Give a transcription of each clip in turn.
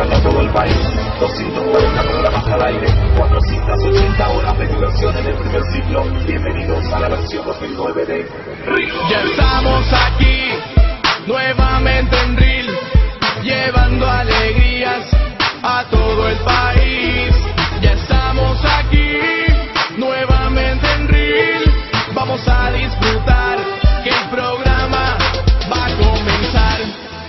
llegando a todo el país. 240 programas al aire, 480 horas de diversión en el primer ciclo. Bienvenidos a la versión 2009 de Reel. Ya estamos aquí, nuevamente en Reel, llevando alegrías a todo el país. Ya estamos aquí, nuevamente en Reel, vamos a disfrutar que el programa va a comenzar.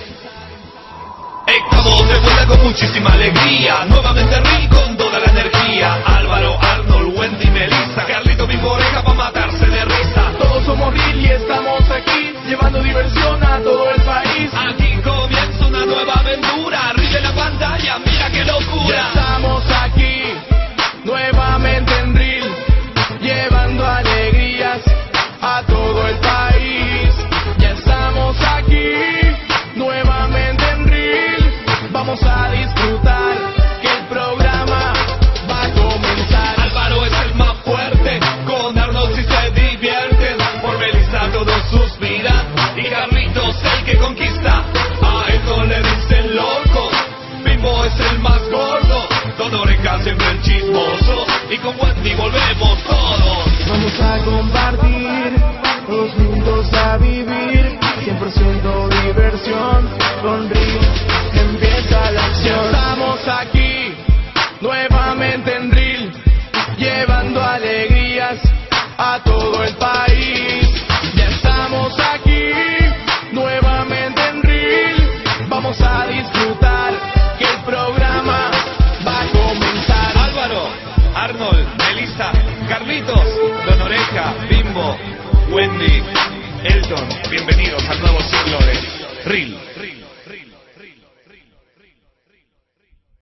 Estamos de vuelta con muchísima alegría, nuevamente Reel con toda la energía. Álvaro, Arnold, Wendy, Melissa, Carlito, Bimbo, Oreja pa' matarse de risa. Todos somos Reel y estamos aquí, llevando diversión a todo el país. Aquí comienza una nueva aventura, Reel en la pantalla, mira qué locura. Ya estamos aquí, nuevamente en Reel, llevando alegrías a todo el país. Ya estamos aquí, nuevamente en Reel, vamos a disfrutar que el programa va a comenzar. Álvaro es el más fuerte, con Arnold si se divierten, por Melissa todos suspiran, y Carlitos el que conquista. A esto le dicen loco, Bimbo es el más gordo, Don Oreja siempre el chismoso, y con Wendy volvemos todos. Vamos a compartir, todos juntos a vivir, 100% diversión, con Reel empieza la acción. Estamos aquí, nuevamente en Reel, llevando alegrías a todo el país. Ya estamos aquí, nuevamente en Reel, vamos a disfrutar que el programa va a comenzar. Álvaro, Arnold, Melissa, Carlitos, Don Oreja, Bimbo, Wendy, Elton, bienvenidos al nuevo ciclo de Reel.